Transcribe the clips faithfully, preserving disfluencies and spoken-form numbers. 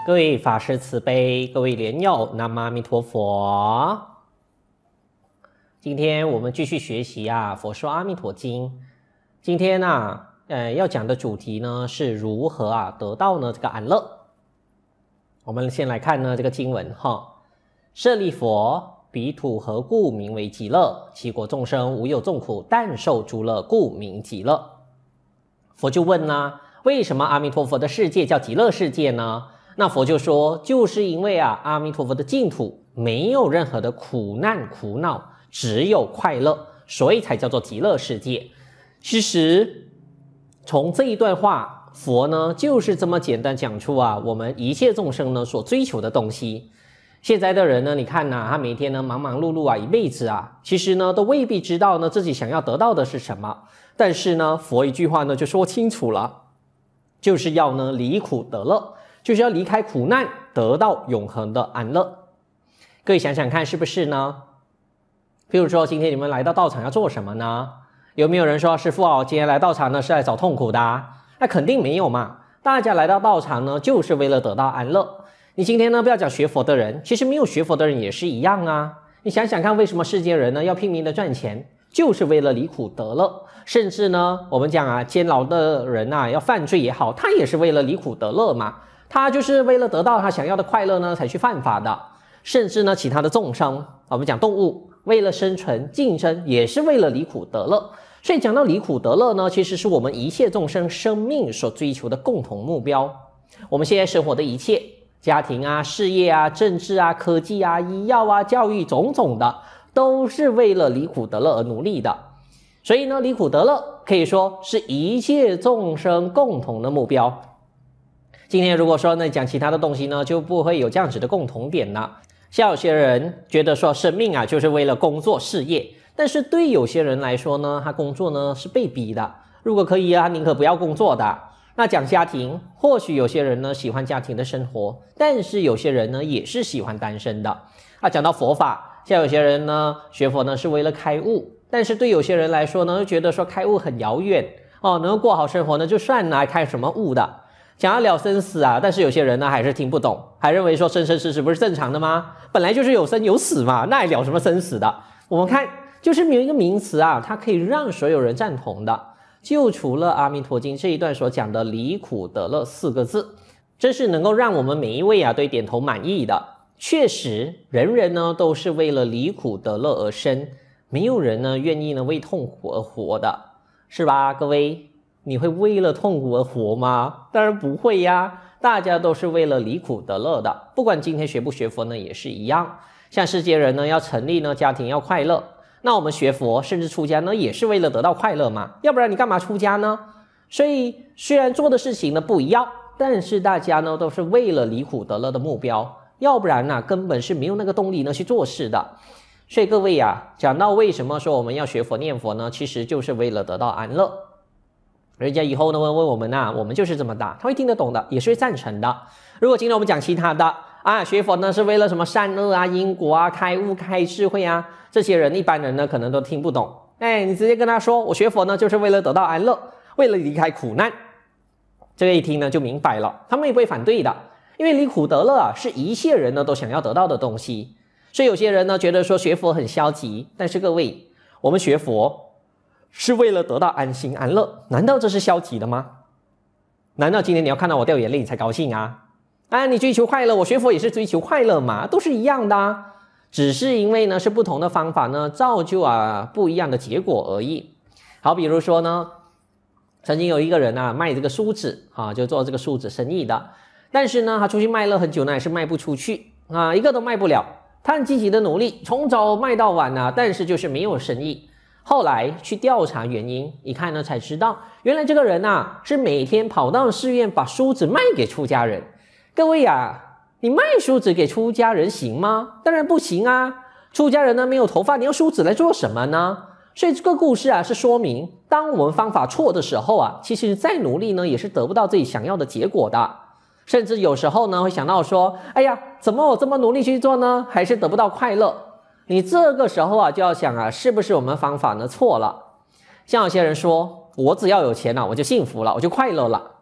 各位法师慈悲，各位莲友，南无阿弥陀佛。今天我们继续学习啊《佛说阿弥陀经》。今天啊，呃，要讲的主题呢是如何啊得到呢这个安乐。我们先来看呢这个经文哈。舍利弗，彼土何故名为极乐？其国众生无有众苦，但受诸乐，故名极乐。佛就问呢，为什么阿弥陀佛的世界叫极乐世界呢？那佛就说，就是因为啊，阿弥陀佛的净土没有任何的苦难苦恼，只有快乐，所以才叫做极乐世界。其实从这一段话，佛呢就是这么简单讲出啊，我们一切众生呢所追求的东西。现在的人呢，你看呐、啊，他每天呢忙忙碌碌啊，一辈子啊，其实呢都未必知道呢自己想要得到的是什么。但是呢，佛一句话呢就说清楚了，就是要呢离苦得乐。就是要离开苦难，得到永恒的安乐。各位想想看，是不是呢？譬如说，今天你们来到道场要做什么呢？有没有人说，师父啊，今天来道场呢是来找痛苦的啊？那肯定没有嘛。大家来到道场呢，就是为了得到安乐。你今天呢，不要讲学佛的人，其实没有学佛的人也是一样啊。你想想看，为什么世间人呢要拼命的赚钱，就是为了离苦得乐。甚至呢，我们讲啊，监牢的人啊，要犯罪也好，他也是为了离苦得乐嘛。他就是为了得到他想要的快乐呢，才去犯法的。甚至呢，其他的众生，我们讲动物，为了生存竞争，也是为了离苦得乐。所以讲到离苦得乐呢，其实是我们一切众生生命所追求的共同目标。我们现在生活的一切，家庭啊、事业啊、政治啊、科技啊、医药啊、教育种种的，都是为了离苦得乐而努力的。所以呢，离苦得乐可以说是一切众生共同的目标。今天如果说呢讲其他的东西呢，就不会有这样子的共同点了。像有些人觉得说生命啊就是为了工作事业，但是对有些人来说呢，他工作呢是被逼的。如果可以啊，宁可不要工作的。那讲家庭，或许有些人呢喜欢家庭的生活，但是有些人呢也是喜欢单身的。啊，讲到佛法，像有些人呢学佛呢是为了开悟，但是对有些人来说呢，觉得说开悟很遥远哦，能够过好生活呢就算了，开什么悟的。想要了生死啊，但是有些人呢还是听不懂，还认为说生生死死不是正常的吗？本来就是有生有死嘛，那还了什么生死的？我们看，就是有一个名词啊，它可以让所有人赞同的，就除了《阿弥陀经》这一段所讲的离苦得乐四个字，这是能够让我们每一位啊对点头满意的。确实，人人呢都是为了离苦得乐而生，没有人呢愿意呢为痛苦而活的，是吧，各位？你会为了痛苦而活吗？当然不会呀，大家都是为了离苦得乐的。不管今天学不学佛呢，也是一样。像世间人呢，要成立呢家庭要快乐，那我们学佛甚至出家呢，也是为了得到快乐嘛，要不然你干嘛出家呢？所以虽然做的事情呢不一样，但是大家呢都是为了离苦得乐的目标，要不然呢、啊、根本是没有那个动力呢去做事的。所以各位啊，讲到为什么说我们要学佛念佛呢，其实就是为了得到安乐。人家以后呢问问我们啊，我们就是这么大，他会听得懂的，也是会赞成的。如果今天我们讲其他的啊，学佛呢是为了什么善恶啊、因果啊、开悟、开智慧啊，这些人一般人呢可能都听不懂。哎，你直接跟他说，我学佛呢就是为了得到安乐，为了离开苦难，这个一听呢就明白了，他们也不会反对的，因为离苦得乐啊是一切人呢都想要得到的东西。所以有些人呢觉得说学佛很消极，但是各位，我们学佛是为了得到安心安乐，难道这是消极的吗？难道今天你要看到我掉眼泪你才高兴啊？啊，你追求快乐，我学佛也是追求快乐嘛，都是一样的啊，只是因为呢是不同的方法呢，造就啊不一样的结果而已。好，比如说呢，曾经有一个人啊卖这个梳子啊，就做这个梳子生意的，但是呢他出去卖了很久呢，还是卖不出去啊，一个都卖不了。他很积极的努力，从早卖到晚啊，但是就是没有生意。后来去调查原因，一看呢才知道，原来这个人啊是每天跑到寺院把梳子卖给出家人。各位啊，你卖梳子给出家人行吗？当然不行啊！出家人呢没有头发，你用梳子来做什么呢？所以这个故事啊是说明，当我们方法错的时候啊，其实再努力呢也是得不到自己想要的结果的。甚至有时候呢会想到说，哎呀，怎么我这么努力去做呢，还是得不到快乐？你这个时候啊就要想啊，是不是我们方法呢错了？像有些人说，我只要有钱了、啊、我就幸福了，我就快乐了。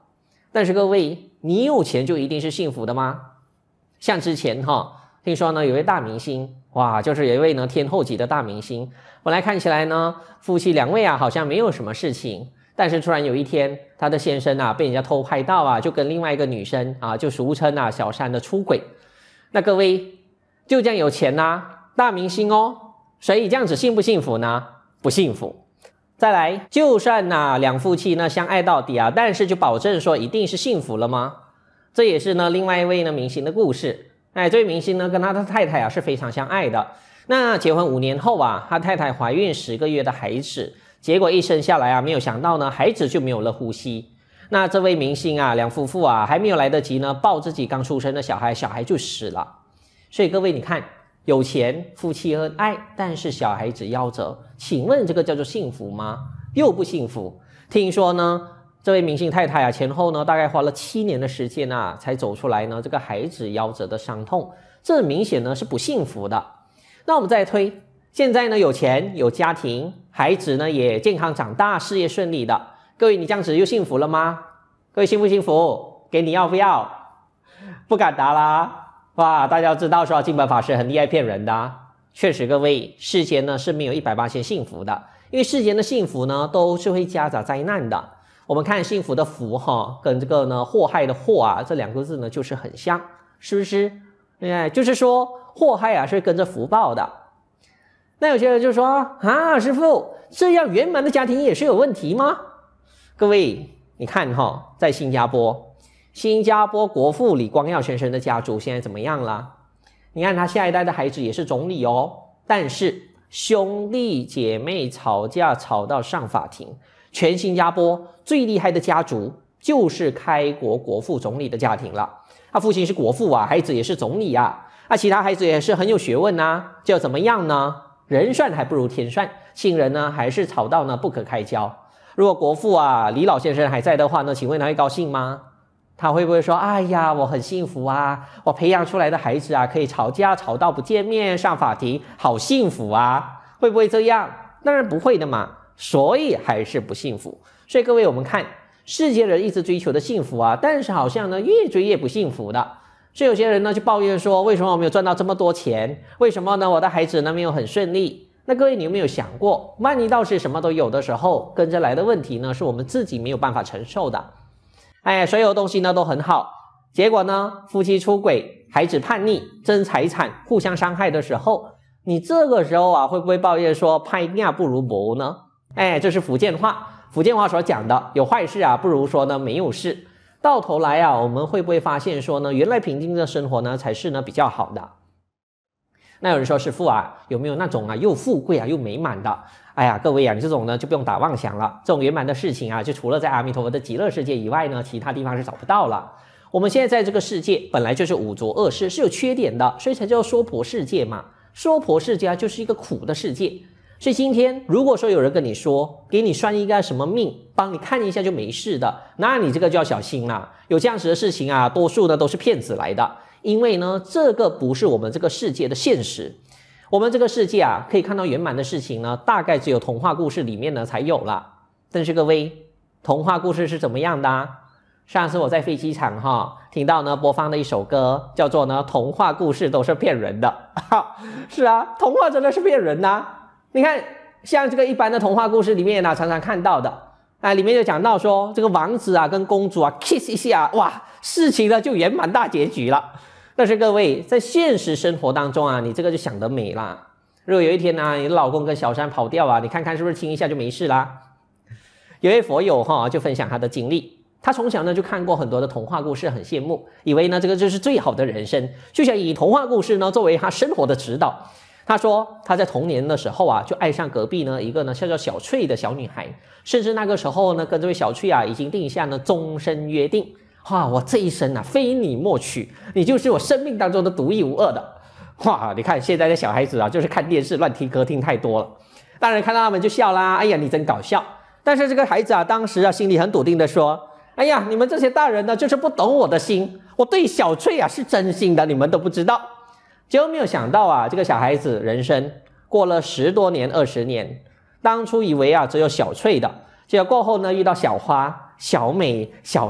但是各位，你有钱就一定是幸福的吗？像之前哈，听说呢有位大明星，哇，就是有一位呢天后级的大明星，本来看起来呢夫妻两位啊好像没有什么事情，但是突然有一天，他的先生啊被人家偷拍到啊，就跟另外一个女生啊，就俗称啊小三的出轨。那各位就这样有钱啊，大明星哦，所以这样子幸不幸福呢？不幸福。再来，就算呐、啊、两夫妻呢相爱到底啊，但是就保证说一定是幸福了吗？这也是呢另外一位呢明星的故事。哎，这位明星呢跟他的太太啊是非常相爱的。那结婚五年后啊，他太太怀孕十个月的孩子，结果一生下来啊，没有想到呢孩子就没有了呼吸。那这位明星啊两夫妇啊还没有来得及呢抱自己刚出生的小孩，小孩就死了。所以各位你看，有钱夫妻恩爱，但是小孩子夭折，请问这个叫做幸福吗？又不幸福。听说呢这位明星太太啊前后呢大概花了七年的时间啊才走出来呢这个孩子夭折的伤痛，这明显呢是不幸福的。那我们再推，现在呢有钱有家庭，孩子呢也健康长大，事业顺利的，各位你这样子又幸福了吗？各位幸不幸福？给你要不要？不敢答啦。哇，大家知道说金本法师很厉害骗人的啊。确实各位，世间呢是没有 百分之百 幸福的，因为世间的幸福呢都是会夹杂灾难的。我们看幸福的福哈，跟这个呢祸害的祸啊，这两个字呢就是很像，是不是？哎，就是说祸害啊是跟着福报的。那有些人就说啊，师父，这样圆满的家庭也是有问题吗？各位你看哈，在新加坡新加坡国父李光耀先生的家族现在怎么样了？你看他下一代的孩子也是总理哦，但是兄弟姐妹吵架吵到上法庭，全新加坡最厉害的家族就是开国国父总理的家庭了。他父亲是国父啊，孩子也是总理啊，啊，其他孩子也是很有学问啊，就怎么样呢？人算还不如天算，亲人呢还是吵到呢不可开交。如果国父啊李老先生还在的话呢，请问他会高兴吗？他会不会说，哎呀我很幸福啊，我培养出来的孩子啊可以吵架吵到不见面上法庭，好幸福啊，会不会这样？当然不会的嘛，所以还是不幸福。所以各位我们看世界人一直追求的幸福啊，但是好像呢越追越不幸福的。所以有些人呢就抱怨说，为什么我没有赚到这么多钱？为什么呢我的孩子呢没有很顺利？那各位你有没有想过，万一到时什么都有的时候，跟着来的问题呢是我们自己没有办法承受的。哎，所有东西呢都很好，结果呢夫妻出轨，孩子叛逆，争财产，互相伤害的时候，你这个时候啊会不会抱怨说拍架不如谋呢？哎，这是福建话，福建话所讲的，有坏事啊不如说呢没有事。到头来啊我们会不会发现说呢，原来平静的生活呢才是呢比较好的。那有人说，师父啊，有没有那种啊又富贵啊又美满的？哎呀，各位啊，你这种呢就不用打妄想了，这种圆满的事情啊，就除了在阿弥陀佛的极乐世界以外呢，其他地方是找不到了。我们现在在这个世界本来就是五浊恶世，是有缺点的，所以才叫娑婆世界嘛。娑婆世界啊就是一个苦的世界。所以今天如果说有人跟你说，给你算一个什么命，帮你看一下就没事的，那你这个就要小心啦。有这样子的事情啊，多数呢都是骗子来的。因为呢这个不是我们这个世界的现实。我们这个世界啊可以看到圆满的事情呢，大概只有童话故事里面呢才有啦。但是各位，童话故事是怎么样的啊？上次我在飞机场哈听到呢播放的一首歌，叫做呢童话故事都是骗人的。是啊，童话真的是骗人啊。你看像这个一般的童话故事里面呢常常看到的啊，里面就讲到说这个王子啊跟公主啊 kiss 一下，哇，事情呢就圆满大结局了。但是各位，在现实生活当中啊，你这个就想得美啦。如果有一天啊，你的老公跟小三跑掉啊，你看看是不是亲一下就没事啦？有位佛友哈就分享他的经历，他从小呢就看过很多的童话故事，很羡慕，以为呢这个就是最好的人生，就想以童话故事呢作为他生活的指导。他说他在童年的时候啊，就爱上隔壁呢一个呢叫做小翠的小女孩，甚至那个时候呢跟这位小翠啊已经定下呢终身约定。哇，我这一生啊非你莫娶，你就是我生命当中的独一无二的。哇，你看现在的小孩子啊就是看电视乱听歌听太多了，当然看到他们就笑啦，哎呀你真搞笑。但是这个孩子啊当时啊心里很笃定的说，哎呀你们这些大人呢就是不懂我的心，我对小翠啊是真心的，你们都不知道。结果没有想到啊，这个小孩子人生过了十多年二十年，当初以为啊只有小翠的，结果过后呢遇到小花、小美、小丽，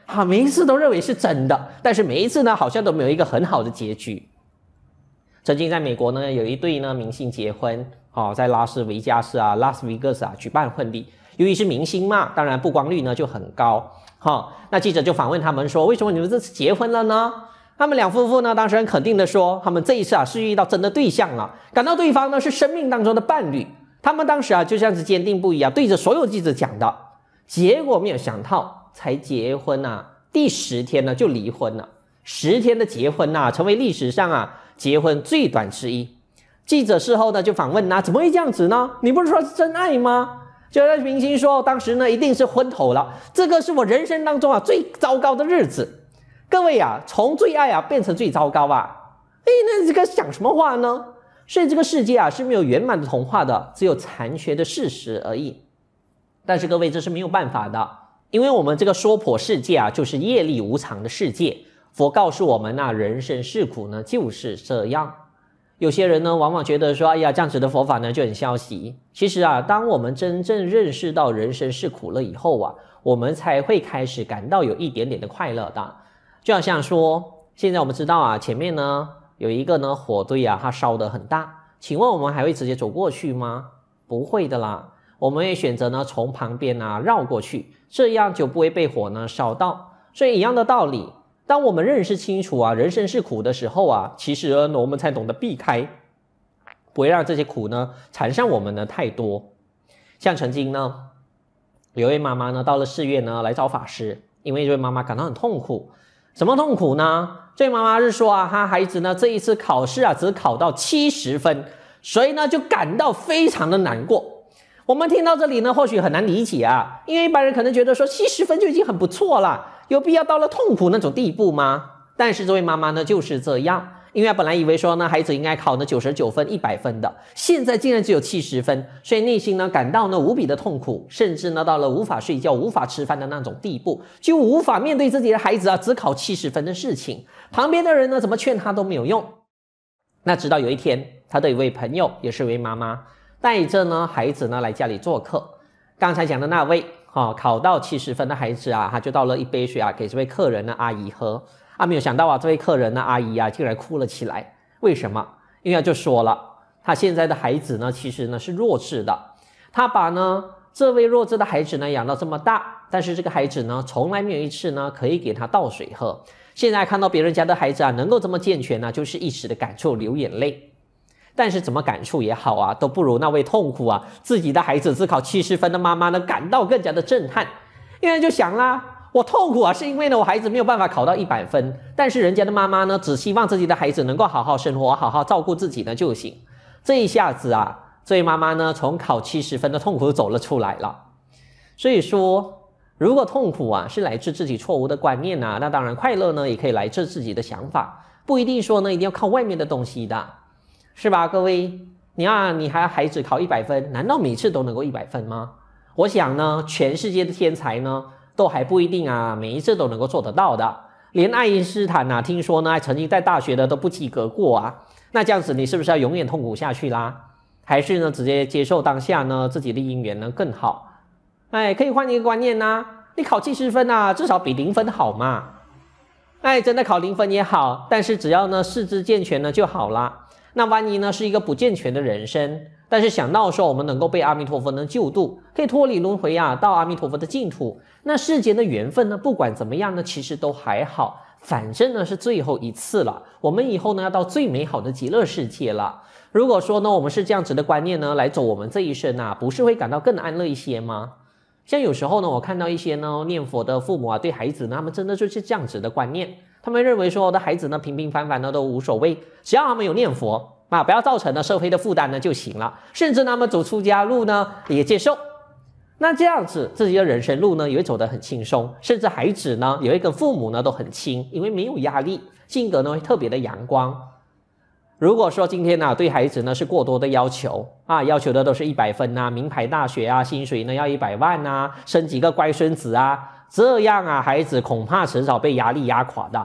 啊，每一次都认为是真的，但是每一次呢，好像都没有一个很好的结局。曾经在美国呢，有一对呢明星结婚，哦，在拉斯维加斯啊、拉斯维加斯啊举办婚礼。由于是明星嘛，当然曝光率呢就很高。哈、哦，那记者就访问他们说，为什么你们这次结婚了呢？他们两夫妇呢，当时很肯定的说，他们这一次啊是遇到真的对象了，感到对方呢是生命当中的伴侣。他们当时啊就这样子坚定不移啊，对着所有记者讲的。结果没有想到，才结婚啊，第十天呢就离婚了。十天的结婚啊，成为历史上啊结婚最短之一。记者事后呢就访问啊，怎么会这样子呢？你不是说是真爱吗？就那明星说，当时呢一定是昏头了，这个是我人生当中啊最糟糕的日子。各位啊，从最爱啊变成最糟糕啊，哎，那这个讲什么话呢？所以这个世界啊是没有圆满的童话的，只有残缺的事实而已。但是各位，这是没有办法的，因为我们这个娑婆世界啊就是业力无常的世界。佛告诉我们啊，人生是苦呢就是这样。有些人呢往往觉得说，哎呀，这样子的佛法呢就很消极。其实啊，当我们真正认识到人生是苦了以后啊，我们才会开始感到有一点点的快乐的。就好像说，现在我们知道啊，前面呢有一个呢火堆啊，它烧得很大，请问我们还会直接走过去吗？不会的啦，我们也选择呢从旁边啊绕过去，这样就不会被火呢烧到。所以一样的道理，当我们认识清楚啊人生是苦的时候啊，其实呢我们才懂得避开，不会让这些苦呢缠上我们呢太多。像曾经呢有一位妈妈呢到了寺院呢来找法师，因为这位妈妈感到很痛苦。什么痛苦呢？这位妈妈是说啊，她孩子呢这一次考试啊只考到七十分，所以呢就感到非常的难过。我们听到这里呢或许很难理解啊，因为一般人可能觉得说七十分就已经很不错了，有必要到了痛苦那种地步吗？但是这位妈妈呢就是这样，因为她本来以为说呢孩子应该考呢九十九分一百分的，现在竟然只有七十分，所以内心呢感到呢无比的痛苦，甚至呢到了无法睡觉无法吃饭的那种地步，就无法面对自己的孩子啊只考七十分的事情。旁边的人呢怎么劝他都没有用。那直到有一天，他的一位朋友也是一位妈妈，带着呢孩子呢来家里做客。刚才讲的那位、哦、考到七十分的孩子啊，他就倒了一杯水啊给这位客人的阿姨喝啊，没有想到啊这位客人的阿姨啊竟然哭了起来。为什么？因为他就说了，他现在的孩子呢其实呢是弱智的，他把呢这位弱智的孩子呢养到这么大，但是这个孩子呢从来没有一次呢可以给他倒水喝。现在看到别人家的孩子啊能够这么健全呢，就是一时的感触流眼泪。但是怎么感触也好啊，都不如那位痛苦啊自己的孩子只考七十分的妈妈呢感到更加的震撼。因为就想啦，我痛苦啊是因为呢我孩子没有办法考到一百分，但是人家的妈妈呢只希望自己的孩子能够好好生活，好好照顾自己呢就行。这一下子啊，这位妈妈呢从考七十分的痛苦走了出来了。所以说，如果痛苦啊是来自自己错误的观念啊，那当然快乐呢也可以来自自己的想法，不一定说呢一定要靠外面的东西的，是吧？各位，你要你还孩子考一百分，难道每次都能够一百分吗？我想呢，全世界的天才呢都还不一定啊每一次都能够做得到的。连爱因斯坦啊，听说呢曾经在大学的都不及格过啊。那这样子你是不是要永远痛苦下去啦？还是呢直接接受当下呢自己的因缘呢更好？哎，可以换一个观念啊，你考七十分啊，至少比零分好嘛。哎，真的考零分也好，但是只要呢四肢健全呢就好啦。那万一呢是一个不健全的人生，但是想到说我们能够被阿弥陀佛呢救度，可以脱离轮回啊，到阿弥陀佛的净土，那世间的缘分呢不管怎么样呢其实都还好，反正呢是最后一次了，我们以后呢要到最美好的极乐世界了。如果说呢我们是这样子的观念呢来走我们这一生啊，不是会感到更安乐一些吗？像有时候呢我看到一些呢念佛的父母啊，对孩子呢他们真的就是这样子的观念，他们认为说我的孩子呢平平凡凡呢都无所谓，只要他们有念佛啊，不要造成了社会的负担呢就行了，甚至他们走出家路呢也接受。那这样子自己的人生路呢也会走得很轻松，甚至孩子呢也会跟父母呢都很亲，因为没有压力，性格呢会特别的阳光。如果说今天呢、啊、对孩子呢是过多的要求啊，要求的都是一百分啊，名牌大学啊，薪水呢要一百万啊，生几个乖孙子啊，这样啊孩子恐怕迟早被压力压垮的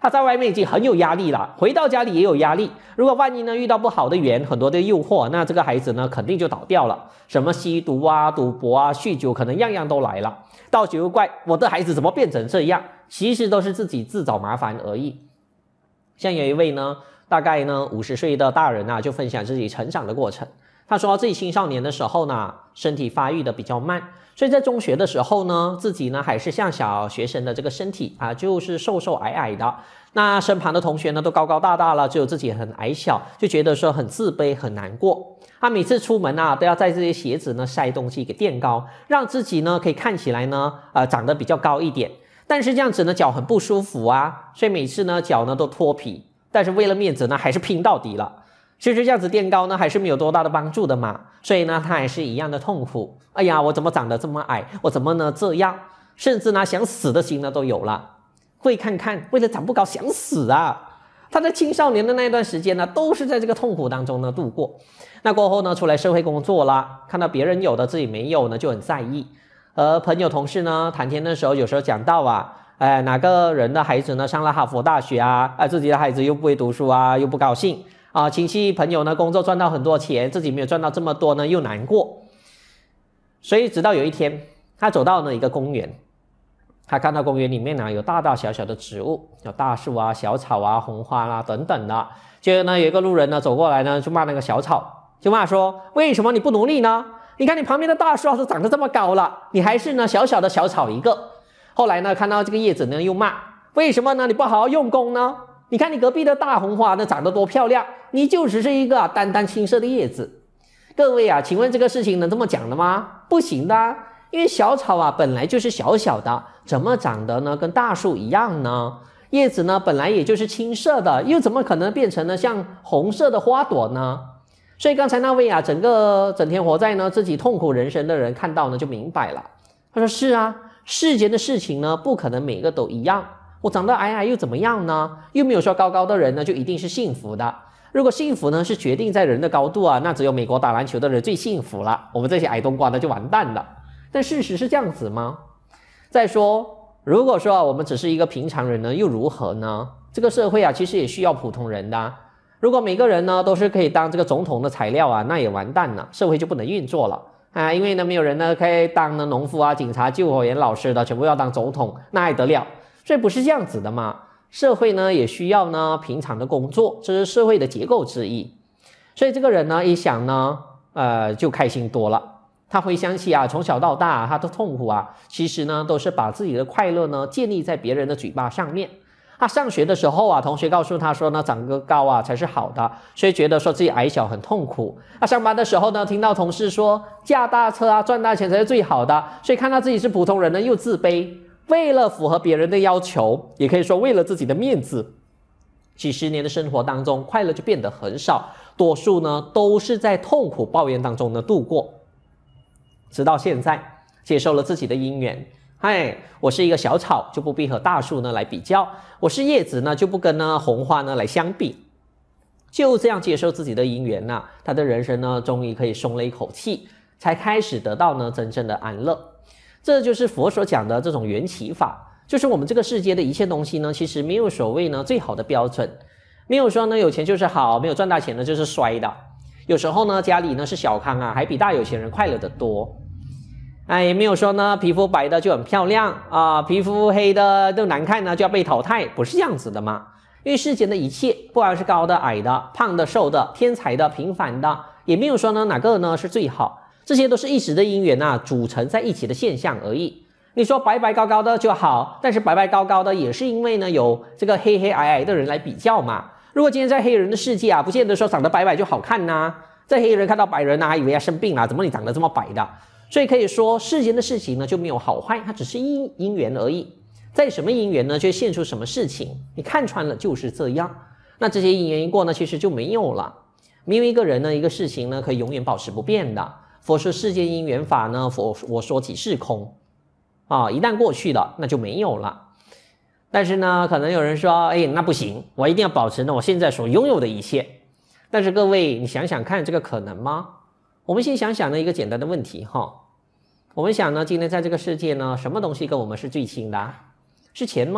他在外面已经很有压力了，回到家里也有压力。如果万一呢遇到不好的缘，很多的诱惑，那这个孩子呢肯定就倒掉了。什么吸毒啊、赌博啊、酗酒，可能样样都来了。到时候怪我的孩子怎么变成这样，其实都是自己自找麻烦而已。像有一位呢，大概呢五十岁的大人啊，就分享自己成长的过程。他说自己青少年的时候呢，身体发育的比较慢，所以在中学的时候呢，自己呢还是像小学生的这个身体啊，就是瘦瘦矮矮的。那身旁的同学呢都高高大大了，只有自己很矮小，就觉得说很自卑很难过。他每次出门啊，都要在这些鞋子呢塞东西给垫高，让自己呢可以看起来呢呃长得比较高一点。但是这样子呢脚很不舒服啊，所以每次呢脚呢都脱皮，但是为了面子呢还是拼到底了。其实这样子垫高呢还是没有多大的帮助的嘛，所以呢他还是一样的痛苦。哎呀，我怎么长得这么矮，我怎么呢这样，甚至呢想死的心呢都有了。会看看为了长不高想死啊，他在青少年的那段时间呢都是在这个痛苦当中呢度过。那过后呢出来社会工作啦，看到别人有的自己没有呢就很在意。而朋友同事呢谈天的时候，有时候讲到啊哎，哪个人的孩子呢上了哈佛大学啊，啊自己的孩子又不会读书啊，又不高兴啊，亲戚朋友呢工作赚到很多钱，自己没有赚到这么多呢又难过。所以直到有一天他走到了一个公园，他看到公园里面呢有大大小小的植物，有大树啊、小草啊、红花啦、啊、等等的。结果呢有一个路人呢走过来呢就骂那个小草，就骂说为什么你不努力呢？你看你旁边的大树要是长得这么高了，你还是呢小小的小草一个。后来呢看到这个叶子呢又骂，为什么呢你不好好用功呢？你看你隔壁的大红花呢长得多漂亮，你就只是一个、啊、淡淡青色的叶子。各位啊，请问这个事情能这么讲的吗？不行的啊，因为小草啊本来就是小小的，怎么长得呢跟大树一样呢？叶子呢本来也就是青色的，又怎么可能变成了像红色的花朵呢？所以刚才那位啊整个整天活在呢自己痛苦人生的人看到呢就明白了。他说是啊，世间的事情呢不可能每个都一样，我长得矮矮又怎么样呢？又没有说高高的人呢就一定是幸福的。如果幸福呢是决定在人的高度啊，那只有美国打篮球的人最幸福了，我们这些矮冬瓜呢就完蛋了。但事实是这样子吗？再说如果说我们只是一个平常人呢又如何呢？这个社会啊其实也需要普通人的啊，如果每个人呢都是可以当这个总统的材料啊，那也完蛋了，社会就不能运作了啊。因为呢没有人呢可以当呢农夫啊、警察、救火员、老师的全部要当总统，那还得了？所以不是这样子的嘛。社会呢也需要呢平常的工作，这是社会的结构之一。所以这个人呢一想呢呃就开心多了。他回想起啊从小到大、啊、他的痛苦啊，其实呢都是把自己的快乐呢建立在别人的嘴巴上面。他上学的时候啊，同学告诉他说呢长个高啊才是好的，所以觉得说自己矮小很痛苦。他上班的时候呢听到同事说驾大车啊赚大钱才是最好的，所以看到自己是普通人呢又自卑。为了符合别人的要求，也可以说为了自己的面子，几十年的生活当中快乐就变得很少，多数呢都是在痛苦抱怨当中呢度过。直到现在接受了自己的因缘，嗨，我是一个小草，就不必和大树呢来比较，我是叶子呢就不跟呢红花呢来相比。就这样接受自己的因缘啊，他的人生呢终于可以松了一口气，才开始得到呢真正的安乐。这就是佛所讲的这种缘起法，就是我们这个世界的一切东西呢其实没有所谓呢最好的标准，没有说呢有钱就是好，没有赚大钱呢就是衰的。有时候呢家里呢是小康啊，还比大有钱人快乐得多。哎，也没有说呢皮肤白的就很漂亮啊，皮肤黑的都难看呢就要被淘汰，不是这样子的嘛。因为世间的一切，不管是高的矮的、胖的瘦的、天才的平凡的，也没有说呢哪个呢是最好，这些都是一时的因缘啊组成在一起的现象而已。你说白白高高的就好，但是白白高高的也是因为呢有这个黑黑矮矮的人来比较嘛。如果今天在黑人的世界啊，不见得说长得白白就好看呐、啊，在黑人看到白人啊，以为他生病了，怎么你长得这么白的？所以可以说世间的事情呢就没有好坏，它只是因因缘而已。在什么因缘呢，就会现出什么事情，你看穿了就是这样。那这些因缘一过呢，其实就没有了。没有一个人呢，一个事情呢，可以永远保持不变的。佛说世间因缘法呢，佛我说即是空啊，一旦过去了，那就没有了。但是呢，可能有人说，哎，那不行，我一定要保持呢我现在所拥有的一切。但是各位，你想想看，这个可能吗？我们先想想呢一个简单的问题哈。我们想呢，今天在这个世界呢，什么东西跟我们是最亲的啊？是钱吗？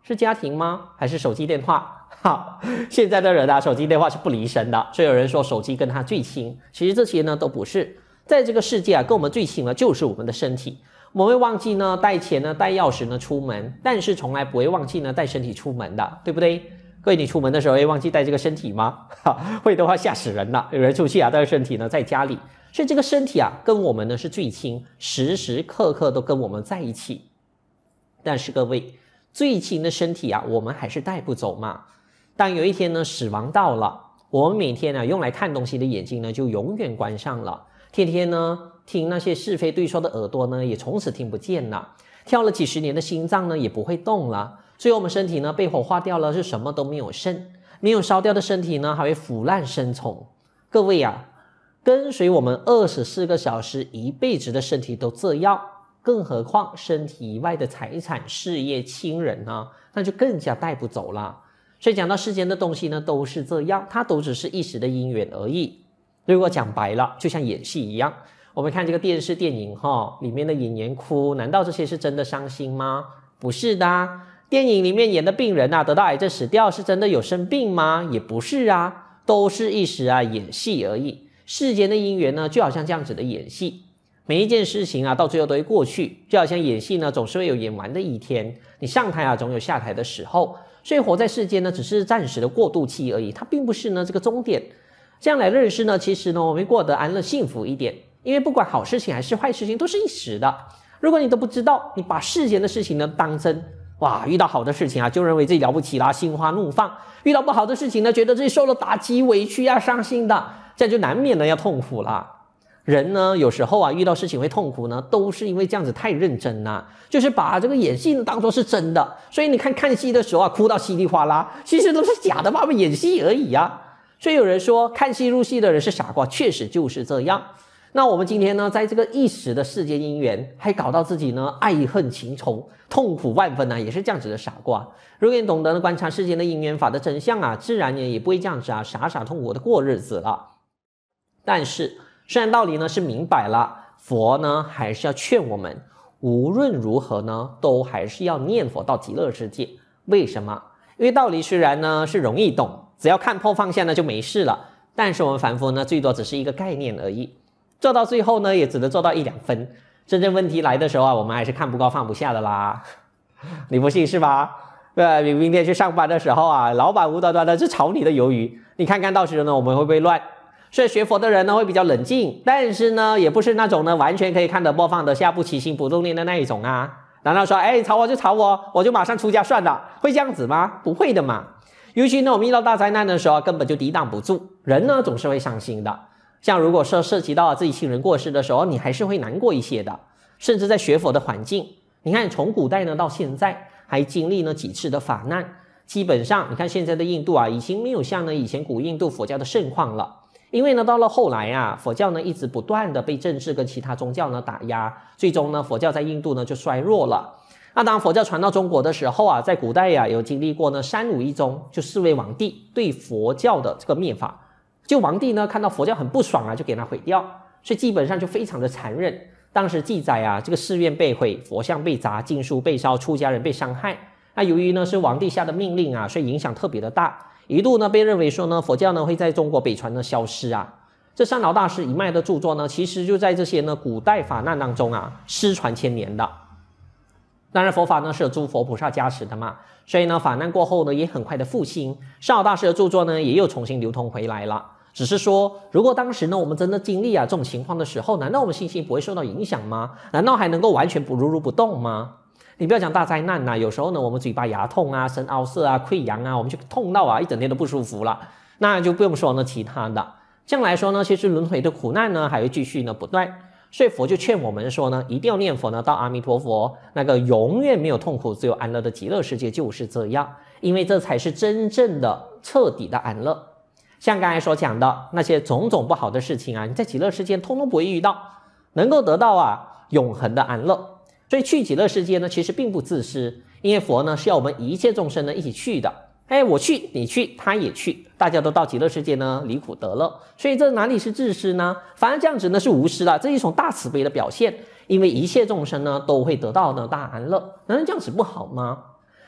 是家庭吗？还是手机电话？好，现在的人啊，手机电话是不离身的，所以有人说手机跟他最亲，其实这些呢都不是。在这个世界啊，跟我们最亲的就是我们的身体。我们会忘记呢带钱呢、带钥匙呢出门，但是从来不会忘记呢带身体出门的，对不对？各位，你出门的时候会忘记带这个身体吗？会的话吓死人了。有人出去啊，带着身体呢在家里，所以这个身体啊跟我们呢是最亲，时时刻刻都跟我们在一起。但是各位，最亲的身体啊，我们还是带不走嘛。当有一天呢死亡到了，我们每天呢用来看东西的眼睛呢就永远关上了，天天呢听那些是非对错的耳朵呢也从此听不见了，跳了几十年的心脏呢也不会动了。所以我们身体呢被火化掉了，是什么都没有剩，没有烧掉的身体呢还会腐烂生虫。各位啊，跟随我们二十四个小时一辈子的身体都这样，更何况身体以外的财产、事业、亲人呢，那就更加带不走了。所以讲到世间的东西呢都是这样，它都只是一时的因缘而已。如果讲白了，就像演戏一样，我们看这个电视电影哈，里面的演员哭，难道这些是真的伤心吗？不是的啊。电影里面演的病人啊得到癌症死掉，是真的有生病吗？也不是啊，都是一时啊演戏而已。世间的因缘呢就好像这样子的演戏，每一件事情啊到最后都会过去，就好像演戏呢总是会有演完的一天，你上台啊总有下台的时候。所以活在世间呢只是暂时的过渡期而已，它并不是呢这个终点。这样来认识呢，其实呢我们会过得安乐幸福一点，因为不管好事情还是坏事情都是一时的。如果你都不知道，你把世间的事情呢当真，哇，遇到好的事情啊就认为自己了不起啦，心花怒放；遇到不好的事情呢，觉得自己受了打击、委屈啊、伤心的，这样就难免呢要痛苦啦。人呢有时候啊遇到事情会痛苦呢，都是因为这样子太认真啦，就是把这个演戏当作是真的。所以你看看戏的时候啊哭到稀里哗啦，其实都是假的嘛，演戏而已啊。所以有人说看戏入戏的人是傻瓜，确实就是这样。那我们今天呢在这个一时的世间因缘，还搞到自己呢爱恨情仇，痛苦万分啊，也是这样子的傻瓜。如果你懂得观察世间的因缘法的真相啊，自然也不会这样子啊傻傻痛苦的过日子了。但是虽然道理呢是明白了，佛呢还是要劝我们无论如何呢都还是要念佛到极乐世界。为什么？因为道理虽然呢是容易懂，只要看破放下呢就没事了，但是我们凡夫呢最多只是一个概念而已，做到最后呢也只能做到一两分，真正问题来的时候啊我们还是看不高放不下的啦。你不信是吧？对，你明天去上班的时候啊，老板无端端的就炒你的鱿鱼，你看看到时呢我们会不会乱？所以学佛的人呢会比较冷静，但是呢也不是那种呢完全可以看得播放得下不起心不动念的那一种啊。难道说哎吵我就吵我，我就马上出家算了，会这样子吗？不会的嘛。尤其呢我们遇到大灾难的时候根本就抵挡不住，人呢总是会伤心的。像如果说涉及到自己亲人过世的时候，你还是会难过一些的。甚至在学佛的环境，你看从古代呢到现在还经历了几次的法难，基本上你看现在的印度啊已经没有像呢以前古印度佛教的盛况了。因为呢到了后来啊，佛教呢一直不断的被政治跟其他宗教呢打压，最终呢佛教在印度呢就衰弱了。那当佛教传到中国的时候啊，在古代呀、啊、有经历过呢三武一宗，就四位皇帝对佛教的这个灭法。就皇帝呢看到佛教很不爽啊，就给它毁掉，所以基本上就非常的残忍。当时记载啊，这个寺院被毁，佛像被砸，经书被烧，出家人被伤害。那由于呢是皇帝下的命令啊，所以影响特别的大，一度呢被认为说呢佛教呢会在中国北传呢消失啊。这三老大师一脉的著作呢，其实就在这些呢古代法难当中啊失传千年的。当然佛法呢是有诸佛菩萨加持的嘛，所以呢法难过后呢也很快的复兴，三老大师的著作呢也又重新流通回来了。只是说如果当时呢我们真的经历啊这种情况的时候，难道我们信心不会受到影响吗？难道还能够完全不如如不动吗？你不要讲大灾难啊，有时候呢我们嘴巴牙痛啊、深凹塞啊、溃疡啊，我们就痛到啊一整天都不舒服了，那就不用说呢其他的。这样来说呢，其实轮回的苦难呢还会继续呢不断，所以佛就劝我们说呢，一定要念佛呢到阿弥陀佛那个永远没有痛苦只有安乐的极乐世界，就是这样，因为这才是真正的彻底的安乐。像刚才所讲的那些种种不好的事情啊，你在极乐世界通通不会遇到，能够得到啊永恒的安乐。所以去极乐世界呢其实并不自私，因为佛呢是要我们一切众生呢一起去的。哎，我去你去他也去，大家都到极乐世界呢离苦得乐，所以这哪里是自私呢？反而这样子呢是无私了，这是一种大慈悲的表现，因为一切众生呢都会得到呢大安乐，难道这样子不好吗？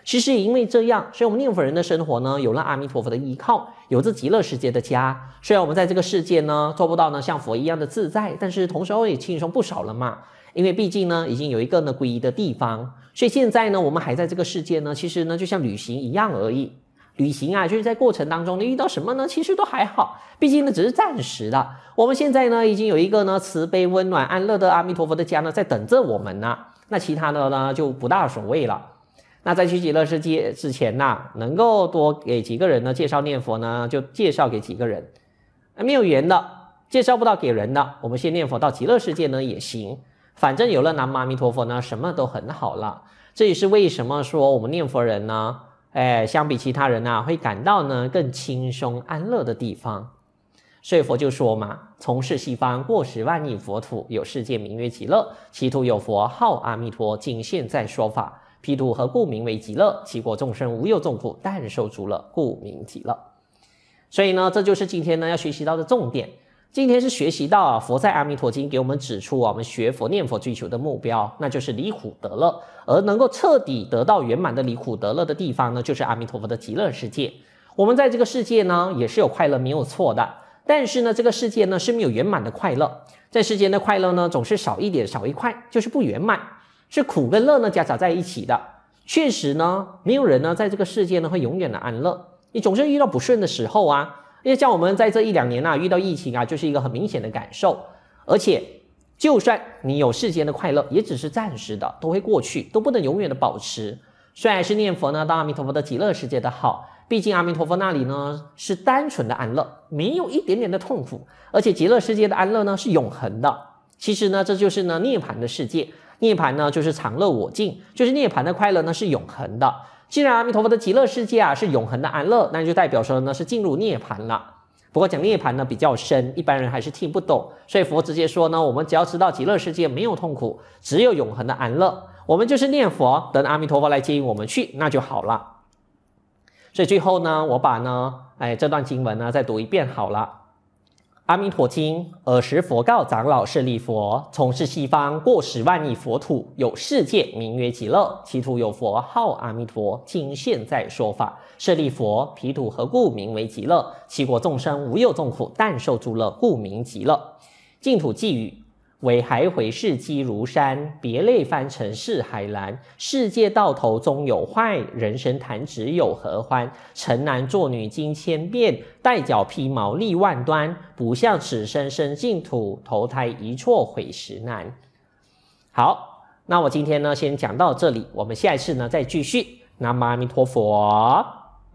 其实也因为这样，所以我们念佛人的生活呢，有了阿弥陀佛的依靠，有着极乐世界的家。虽然我们在这个世界呢做不到呢像佛一样的自在，但是同时也轻松不少了嘛。因为毕竟呢已经有一个呢皈依的地方，所以现在呢我们还在这个世界呢，其实呢就像旅行一样而已。旅行啊，就是在过程当中你遇到什么呢，其实都还好，毕竟呢只是暂时的。我们现在呢已经有一个呢慈悲温暖安乐的阿弥陀佛的家呢在等着我们呢，那其他的呢就不大所谓了。那在去极乐世界之前呐、啊，能够多给几个人呢介绍念佛呢，就介绍给几个人。没有缘的，介绍不到给人的，我们先念佛到极乐世界呢也行。反正有了南无阿弥陀佛呢，什么都很好了。这也是为什么说我们念佛人呢，哎，相比其他人啊，会感到呢更轻松安乐的地方。所以佛就说嘛，从事西方过十万亿佛土，有世界名曰极乐，其土有佛号阿弥陀，今现在说法。彼土何故名为极乐？其国众生无有众苦，但受诸乐，故名极乐。所以呢，这就是今天呢要学习到的重点。今天是学习到啊，佛在阿弥陀经给我们指出啊，我们学佛念佛追求的目标，那就是离苦得乐。而能够彻底得到圆满的离苦得乐的地方呢，就是阿弥陀佛的极乐世界。我们在这个世界呢，也是有快乐没有错的，但是呢，这个世界呢是没有圆满的快乐。在世间的快乐呢，总是少一点少一块，就是不圆满。是苦跟乐呢夹杂在一起的。确实呢，没有人呢在这个世界呢会永远的安乐，你总是遇到不顺的时候啊。因为像我们在这一两年啊遇到疫情啊，就是一个很明显的感受。而且就算你有世间的快乐，也只是暂时的，都会过去，都不能永远的保持。虽然是念佛呢到阿弥陀佛的极乐世界的好，毕竟阿弥陀佛那里呢是单纯的安乐，没有一点点的痛苦，而且极乐世界的安乐呢是永恒的。其实呢这就是呢涅槃的世界。涅槃呢就是常乐我净，就是涅槃的快乐呢是永恒的。既然阿弥陀佛的极乐世界啊是永恒的安乐，那就代表说呢是进入涅槃了。不过讲涅槃呢比较深，一般人还是听不懂，所以佛直接说呢，我们只要知道极乐世界没有痛苦，只有永恒的安乐，我们就是念佛，等阿弥陀佛来接引我们去，那就好了。所以最后呢，我把呢哎这段经文呢再读一遍好了。阿弥陀经，尔时佛告长老舍利弗：从事西方过十万亿佛土，有世界名曰极乐，其土有佛号阿弥陀，今现在说法。舍利弗，彼土何故名为极乐？其国众生无有众苦，但受诸乐，故名极乐。净土寄语：为还回世积如山，别类翻成是海蓝。世界到头终有坏，人生弹指有何欢？城男作女经千变，带脚披毛历万端。不向此生生净土，投胎一错悔时难。好，那我今天呢先讲到这里，我们下一次呢再继续。南无阿弥陀佛。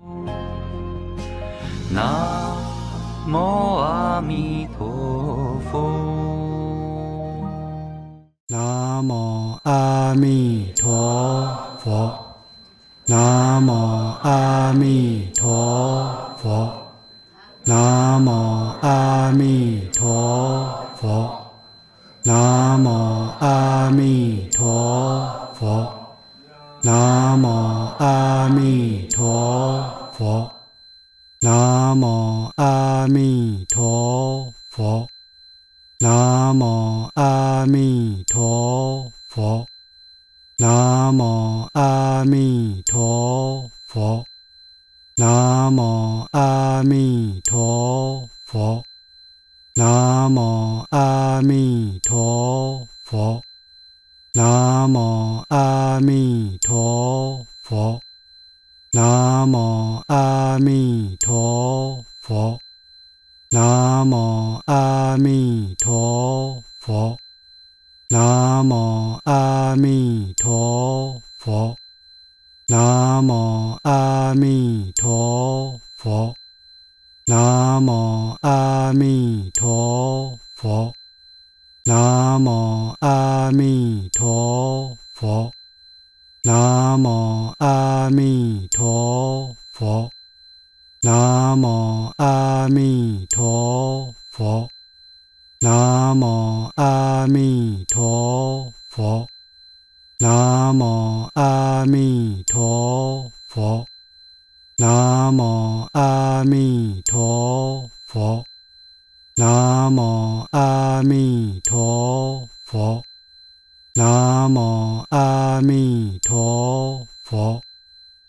南无阿弥陀佛。 南无阿弥陀佛，南无阿弥陀佛，南无阿弥陀佛，南无阿弥陀佛，南无阿弥陀佛，南无阿弥陀佛。南无阿弥陀佛，南无阿弥陀佛，南无阿弥陀佛，南无阿弥陀佛，南无阿弥陀佛，南无阿弥陀佛。南无阿弥陀佛，南无阿弥陀佛，南无阿弥陀佛，南无阿弥陀佛，南无阿弥陀佛，南无阿弥陀佛。南无阿弥陀佛，南无阿弥陀佛，南无阿弥陀佛，南无阿弥陀佛，南无阿弥陀佛，南无阿弥陀佛。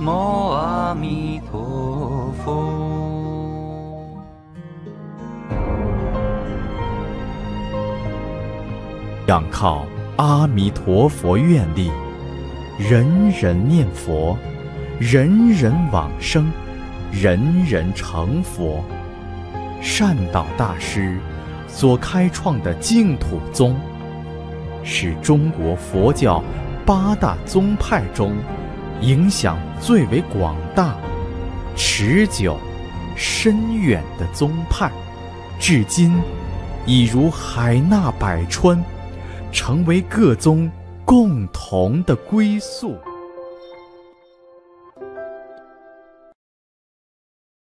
无阿弥陀佛。 仰靠阿弥陀佛愿力，人人念佛，人人往生，人人成佛。善导大师所开创的净土宗，是中国佛教八大宗派中影响最为广大、持久、深远的宗派，至今已如海纳百川，成为各宗共同的归宿。